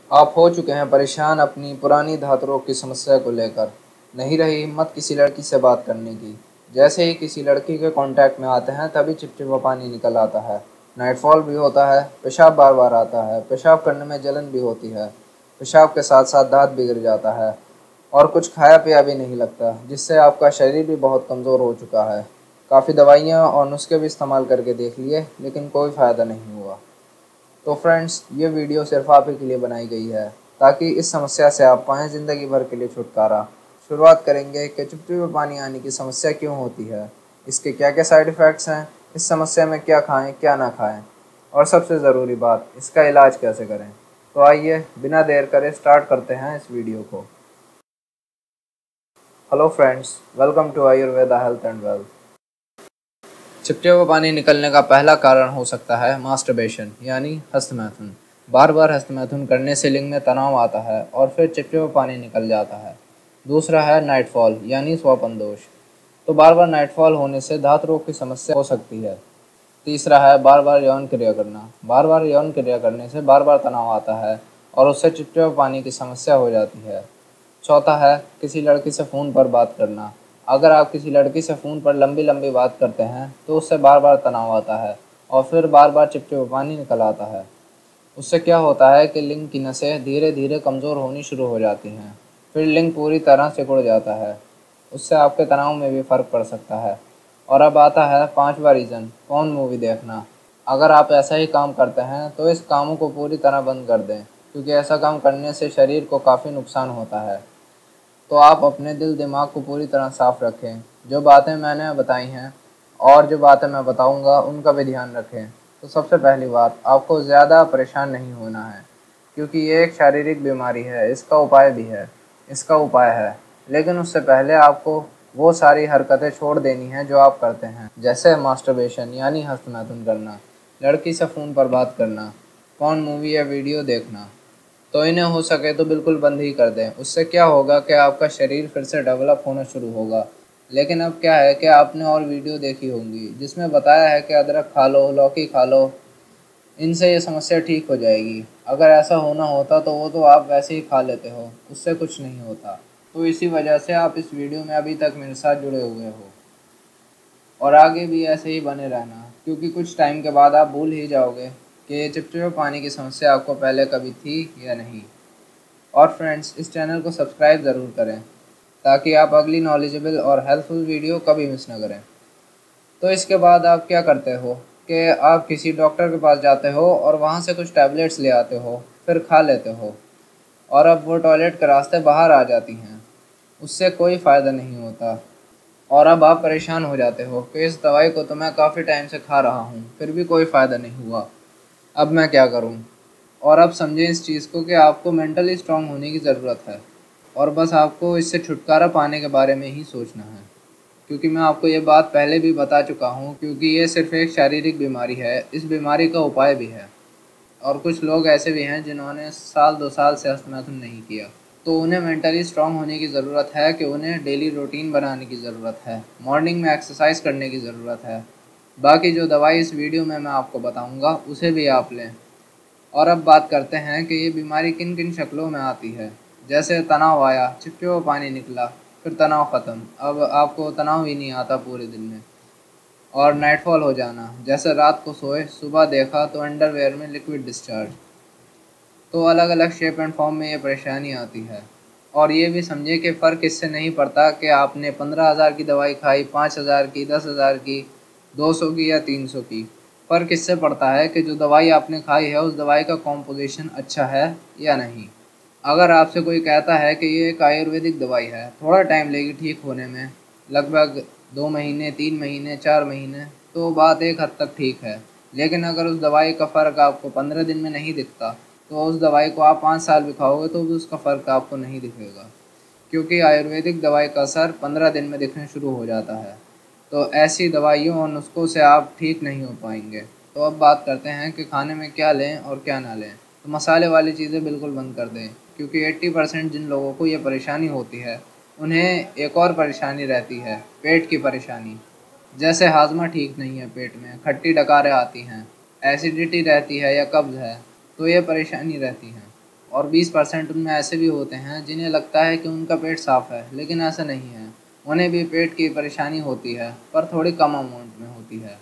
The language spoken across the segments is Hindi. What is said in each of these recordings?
आप हो चुके हैं परेशान अपनी पुरानी धातु रोग की समस्या को लेकर। नहीं रही हिम्मत किसी लड़की से बात करने की। जैसे ही किसी लड़की के कांटेक्ट में आते हैं तभी चिपचिपा पानी निकल आता है, नाइटफॉल भी होता है, पेशाब बार बार आता है, पेशाब करने में जलन भी होती है, पेशाब के साथ साथ दांत बिगड़ जाता है और कुछ खाया पिया भी नहीं लगता, जिससे आपका शरीर भी बहुत कमज़ोर हो चुका है। काफ़ी दवाइयाँ और नुस्खे भी इस्तेमाल करके देख लिए लेकिन कोई फ़ायदा नहीं हुआ। तो फ्रेंड्स, ये वीडियो सिर्फ आप ही के लिए बनाई गई है ताकि इस समस्या से आप पाएँ ज़िंदगी भर के लिए छुटकारा। शुरुआत करेंगे कि चिपचिपे पानी आने की समस्या क्यों होती है, इसके क्या क्या साइड इफ़ेक्ट्स हैं, इस समस्या में क्या खाएं क्या ना खाएं, और सबसे ज़रूरी बात, इसका इलाज कैसे करें। तो आइए बिना देर करे स्टार्ट करते हैं इस वीडियो को। Hello friends, welcome to Ayurveda health and wealth. चिपचिपा पानी निकलने का पहला कारण हो सकता है मास्टरबेशन यानी हस्तमैथुन। बार बार हस्तमैथुन करने से लिंग में तनाव आता है और फिर चिपचिपा पानी निकल जाता है। दूसरा है नाइटफॉल यानी स्वपन दोष। तो बार बार नाइटफॉल होने से धातु रोग की समस्या हो सकती है। तीसरा है बार बार यौन क्रिया करना। बार बार यौन क्रिया करने से बार बार तनाव आता है और उससे चिपचिपा पानी की समस्या हो जाती है। चौथा है किसी लड़की से फ़ोन पर बात करना। अगर आप किसी लड़की से फ़ोन पर लंबी लंबी बात करते हैं तो उससे बार बार तनाव आता है और फिर बार बार चिपचिपा पानी निकल आता है। उससे क्या होता है कि लिंग की नसें धीरे धीरे कमज़ोर होनी शुरू हो जाती हैं, फिर लिंग पूरी तरह सिकुड़ जाता है। उससे आपके तनाव में भी फ़र्क पड़ सकता है। और अब आता है पांचवा रीज़न, फ़ोन मूवी देखना। अगर आप ऐसा ही काम करते हैं तो इस कामों को पूरी तरह बंद कर दें, क्योंकि ऐसा काम करने से शरीर को काफ़ी नुकसान होता है। तो आप अपने दिल दिमाग को पूरी तरह साफ़ रखें। जो बातें मैंने बताई हैं और जो बातें मैं बताऊंगा उनका भी ध्यान रखें। तो सबसे पहली बात, आपको ज़्यादा परेशान नहीं होना है, क्योंकि ये एक शारीरिक बीमारी है। इसका उपाय भी है, इसका उपाय है, लेकिन उससे पहले आपको वो सारी हरकतें छोड़ देनी हैं जो आप करते हैं, जैसे मास्टरबेशन यानी हस्तमैथुन करना, लड़की से फ़ोन पर बात करना, कौन मूवी या वीडियो देखना। तो इन्हें हो सके तो बिल्कुल बंद ही कर दें। उससे क्या होगा कि आपका शरीर फिर से डेवलप होना शुरू होगा। लेकिन अब क्या है कि आपने और वीडियो देखी होंगी जिसमें बताया है कि अदरक खा लो, लौकी खा लो, इनसे ये समस्या ठीक हो जाएगी। अगर ऐसा होना होता तो वो तो आप वैसे ही खा लेते हो, उससे कुछ नहीं होता। तो इसी वजह से आप इस वीडियो में अभी तक मेरे साथ जुड़े हुए हो और आगे भी ऐसे ही बने रहना, क्योंकि कुछ टाइम के बाद आप भूल ही जाओगे कि चिपचिपे पानी की समस्या आपको पहले कभी थी या नहीं। और फ्रेंड्स, इस चैनल को सब्सक्राइब ज़रूर करें ताकि आप अगली नॉलेजेबल और हेल्पफुल वीडियो कभी मिस ना करें। तो इसके बाद आप क्या करते हो कि आप किसी डॉक्टर के पास जाते हो और वहाँ से कुछ टैबलेट्स ले आते हो, फिर खा लेते हो, और अब वो टॉयलेट के रास्ते बाहर आ जाती हैं। उससे कोई फ़ायदा नहीं होता और अब आप परेशान हो जाते हो कि इस दवाई को तो मैं काफ़ी टाइम से खा रहा हूँ, फिर भी कोई फ़ायदा नहीं हुआ, अब मैं क्या करूँ। और अब समझें इस चीज़ को कि आपको मेंटली स्ट्रांग होने की ज़रूरत है और बस आपको इससे छुटकारा पाने के बारे में ही सोचना है। क्योंकि मैं आपको ये बात पहले भी बता चुका हूँ, क्योंकि ये सिर्फ एक शारीरिक बीमारी है, इस बीमारी का उपाय भी है। और कुछ लोग ऐसे भी हैं जिन्होंने साल 2 साल से हस्तमैथुन नहीं किया, तो उन्हें मेंटली स्ट्रांग होने की ज़रूरत है कि उन्हें डेली रूटीन बनाने की ज़रूरत है, मॉर्निंग में एक्सरसाइज करने की ज़रूरत है। बाकी जो दवाई इस वीडियो में मैं आपको बताऊँगा उसे भी आप लें। और अब बात करते हैं कि ये बीमारी किन किन शक्लों में आती है। जैसे तनाव आया, चिपचिपा पानी निकला, फिर तनाव ख़त्म, अब आपको तनाव ही नहीं आता पूरे दिन में। और नाइटफॉल हो जाना, जैसे रात को सोए सुबह देखा तो अंडरवेयर में लिक्विड डिस्चार्ज। तो अलग अलग शेप एंड फॉर्म में ये परेशानी आती है। और ये भी समझिए कि फ़र्क इससे नहीं पड़ता कि आपने 15,000 की दवाई खाई, 5,000 की, 10,000 की, 200 की या 300 की। फ़र्क इससे पड़ता है कि जो दवाई आपने खाई है उस दवाई का कॉम्पोजिशन अच्छा है या नहीं। अगर आपसे कोई कहता है कि ये एक आयुर्वेदिक दवाई है, थोड़ा टाइम लेगी ठीक होने में, लगभग 2 महीने, 3 महीने, 4 महीने, तो बात एक हद तक ठीक है। लेकिन अगर उस दवाई का फ़र्क आपको 15 दिन में नहीं दिखता, तो उस दवाई को आप 5 साल भी खाओगे तो भी उसका फ़र्क आपको नहीं दिखेगा, क्योंकि आयुर्वेदिक दवाई का असर 15 दिन में दिखने शुरू हो जाता है। तो ऐसी दवाइयों और नुस्खों से आप ठीक नहीं हो पाएंगे। तो अब बात करते हैं कि खाने में क्या लें और क्या ना लें। तो मसाले वाली चीज़ें बिल्कुल बंद कर दें, क्योंकि 80% जिन लोगों को ये परेशानी होती है उन्हें एक और परेशानी रहती है, पेट की परेशानी। जैसे हाजमा ठीक नहीं है, पेट में खट्टी डकारें आती हैं, एसिडिटी रहती है या कब्ज़ है, तो ये परेशानी रहती है। और 20% उनमें ऐसे भी होते हैं जिन्हें लगता है कि उनका पेट साफ़ है, लेकिन ऐसा नहीं है। उन्हें भी पेट की परेशानी होती है, पर थोड़ी कम अमाउंट में होती है।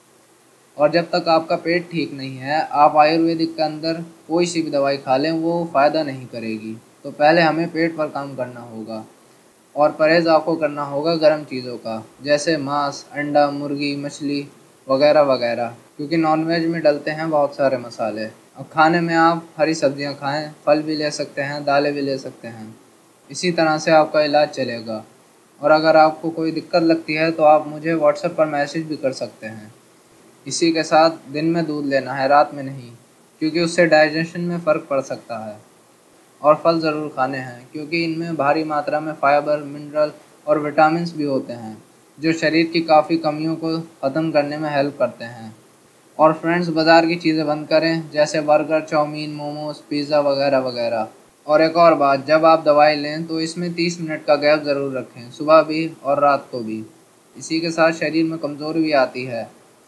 और जब तक आपका पेट ठीक नहीं है, आप आयुर्वेदिक के अंदर कोई सी भी दवाई खा लें, वो फ़ायदा नहीं करेगी। तो पहले हमें पेट पर काम करना होगा। और परहेज़ आपको करना होगा गर्म चीज़ों का, जैसे मांस, अंडा, मुर्गी, मछली वगैरह वगैरह, क्योंकि नॉनवेज में डलते हैं बहुत सारे मसाले। अब खाने में आप हरी सब्जियां खाएं, फल भी ले सकते हैं, दालें भी ले सकते हैं। इसी तरह से आपका इलाज चलेगा। और अगर आपको कोई दिक्कत लगती है तो आप मुझे व्हाट्सएप पर मैसेज भी कर सकते हैं। इसी के साथ दिन में दूध लेना है, रात में नहीं, क्योंकि उससे डाइजेशन में फ़र्क पड़ सकता है। और फल ज़रूर खाने हैं, क्योंकि इनमें भारी मात्रा में फाइबर, मिनरल और विटामिन्स भी होते हैं, जो शरीर की काफ़ी कमियों को ख़त्म करने में हेल्प करते हैं। और फ्रेंड्स, बाज़ार की चीज़ें बंद करें, जैसे बर्गर, चाउमीन, मोमोज, पिज़्ज़ा वगैरह वगैरह। और एक और बात, जब आप दवाई लें तो इसमें 30 मिनट का गैप ज़रूर रखें, सुबह भी और रात को भी। इसी के साथ शरीर में कमज़ोरी भी आती है,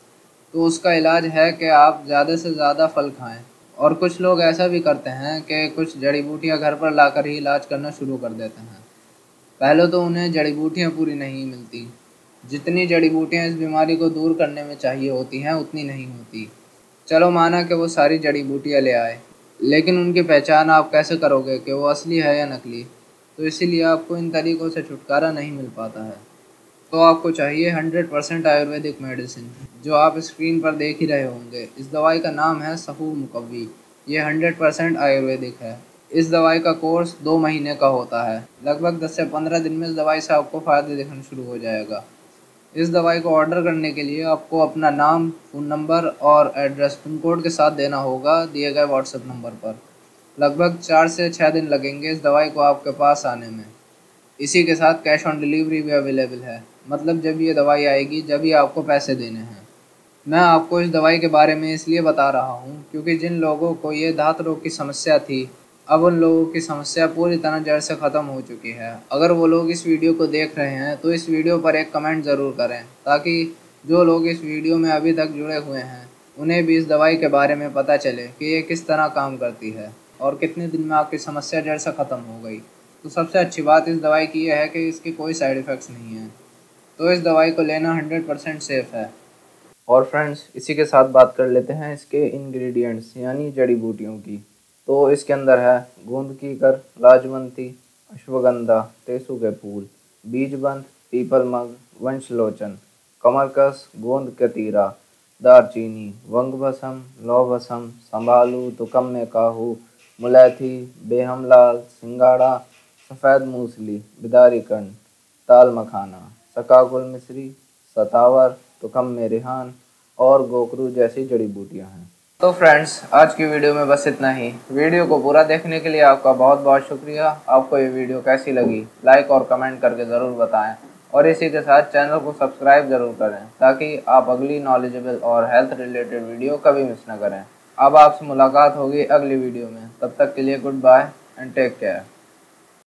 तो उसका इलाज है कि आप ज़्यादा से ज़्यादा फल खाएं। और कुछ लोग ऐसा भी करते हैं कि कुछ जड़ी बूटियां घर पर लाकर ही इलाज करना शुरू कर देते हैं। पहले तो उन्हें जड़ी बूटियां पूरी नहीं मिलती। जितनी जड़ी बूटियां इस बीमारी को दूर करने में चाहिए होती हैं, उतनी नहीं होती। चलो माना कि वो सारी जड़ी बूटियां ले आए, लेकिन उनकी पहचान आप कैसे करोगे कि वो असली है या नकली? तो इसीलिए आपको इन तरीक़ों से छुटकारा नहीं मिल पाता है। तो आपको चाहिए 100% आयुर्वेदिक मेडिसिन, जो आप स्क्रीन पर देख ही रहे होंगे। इस दवाई का नाम है सहू मुकव्वी। ये 100% आयुर्वेदिक है। इस दवाई का कोर्स 2 महीने का होता है। लगभग 10 से 15 दिन में इस दवाई से आपको फ़ायदे दिखना शुरू हो जाएगा। इस दवाई को ऑर्डर करने के लिए आपको अपना नाम, फ़ोन नंबर और एड्रेस पिन कोड के साथ देना होगा दिए गए व्हाट्सएप नंबर पर। लगभग 4 से 6 दिन लगेंगे इस दवाई को आपके पास आने में। इसी के साथ कैश ऑन डिलीवरी भी अवेलेबल है, मतलब जब ये दवाई आएगी जब ही आपको पैसे देने हैं। मैं आपको इस दवाई के बारे में इसलिए बता रहा हूँ, क्योंकि जिन लोगों को ये दांत रोग की समस्या थी, अब उन लोगों की समस्या पूरी तरह जड़ से ख़त्म हो चुकी है। अगर वो लोग इस वीडियो को देख रहे हैं तो इस वीडियो पर एक कमेंट ज़रूर करें, ताकि जो लोग इस वीडियो में अभी तक जुड़े हुए हैं उन्हें भी इस दवाई के बारे में पता चले कि ये किस तरह काम करती है और कितने दिन में आपकी समस्या जड़ से ख़त्म हो गई। तो सबसे अच्छी बात इस दवाई की यह है कि इसके कोई साइड इफ़ेक्ट्स नहीं हैं, तो इस दवाई को लेना 100% सेफ़ है। और फ्रेंड्स, इसी के साथ बात कर लेते हैं इसके इंग्रेडिएंट्स यानी जड़ी बूटियों की। तो इसके अंदर है गोंद की कर, लाजवंती, अश्वगंधा, तेसु के फूल, बीजबंध, पीपलमग, वंशलोचन, कमरकस, गोंद कतीरा, दारचीनी, वंगभसम, लौभसम, संभालू, तुकम में काहू, मुलैथी, बेहमलाल, सिंगाड़ा, सफ़ेद मूसली, बिदारी कंड, ताल मखाना, सकाकुल मिश्री, सतावर, तुकम में रिहान और गोकरू जैसी जड़ी बूटियां हैं। तो फ्रेंड्स, आज की वीडियो में बस इतना ही। वीडियो को पूरा देखने के लिए आपका बहुत बहुत शुक्रिया। आपको ये वीडियो कैसी लगी, लाइक और कमेंट करके ज़रूर बताएं। और इसी के साथ चैनल को सब्सक्राइब ज़रूर करें, ताकि आप अगली नॉलेजेबल और हेल्थ रिलेटेड वीडियो कभी मिस ना करें। अब आपसे मुलाकात होगी अगली वीडियो में। तब तक के लिए good bye and take care.